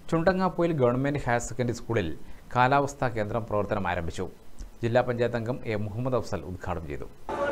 Chundangapoyil government higher secondary സ്കൂളിൽ കാലാവസ്ഥാ കേന്ദ്രം പ്രവർത്തനം ആരംഭിച്ചു. ജില്ലാ പഞ്ചായത്ത് അംഗം എ മുഹമ്മദ് അഫ്സൽ ഉദ്ഘാടനം ചെയ്തു.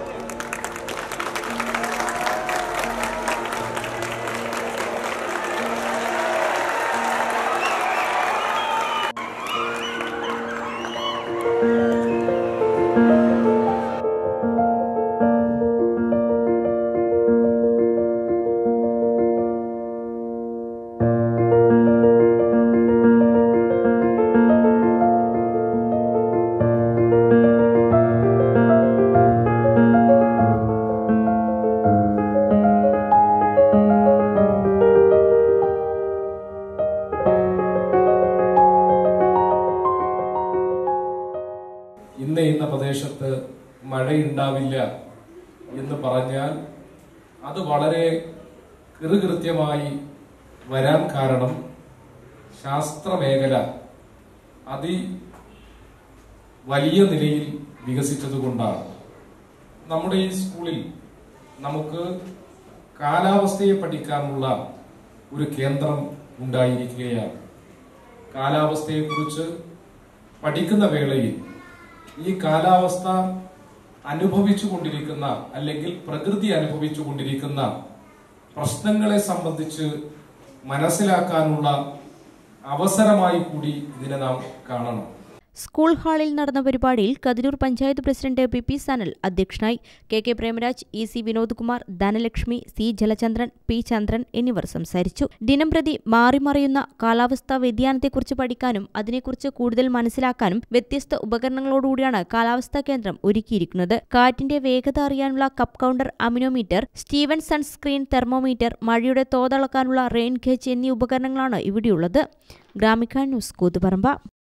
ഇന്ന പ്രദേശത്ത് മഴയുണ്ടാവില്ല എന്ന് പറഞ്ഞാൽ അത് വളരെ കൃത്യമായി വരാൻ കാരണം ശാസ്ത്രമേഖല വലിയ നിലയിൽ വികസിച്ചതുകൊണ്ടാണ്. നമ്മുടെ ഈ സ്കൂളിൽ നമുക്ക് കാലാവസ്ഥയെ പഠിക്കാനുള്ള ഒരു കേന്ദ്രം ഉണ്ടായിരിക്കുകയാണ്. കാലാവസ്ഥയെക്കുറിച്ച് പഠിക്കുന്ന വേളയിൽ ഈ കാലാവസ്ഥ അനുഭവിച്ചുകൊണ്ടിരിക്കുന്ന അല്ലെങ്കിൽ പ്രകൃതി അനുഭവിച്ചുകൊണ്ടിരിക്കുന്ന പ്രശ്നങ്ങളെ സംബന്ധിച്ച് മനസ്സിലാക്കാനുള്ള അവസരമായി കൂടി ഇതിനെ നാം കാണണം. സ്കൂൾ ഹാളിൽ നടന്ന പരിപാടിയിൽ കതിരൂർ പഞ്ചായത്ത് പ്രസിഡന്റ് പി സനൽ അധ്യക്ഷനായി. K Premaraj, E Vinod Kumar, Dhanalakshmi, C Jalachandran, P Chandran എന്നിവർ സംസാരിച്ചു. ദിനംപ്രതി മാറിമറിയുന്ന കാലാവസ്ഥാ വ്യതിയാനത്തെക്കുറിച്ച് പഠിക്കാനും അതിനെക്കുറിച്ച് കൂടുതൽ മനസ്സിലാക്കാനും വ്യത്യസ്ത ഉപകരണങ്ങളോടുകൂടിയാണ് കാലാവസ്ഥാ കേന്ദ്രം ഒരുക്കിയിരിക്കുന്നത്. കാറ്റിന്റെ വേഗത അറിയാനുള്ള cup counter, anemometer, Steven sunscreen thermometer, മഴയുടെ തോതളക്കാനുള്ള റെയിൻ ഗേജ് എന്നീ ഉപകരണങ്ങളാണ് ഇവിടെയുള്ളത്. ഗ്രാമിക ന്യൂസ് കൂത്തുപറമ്പ.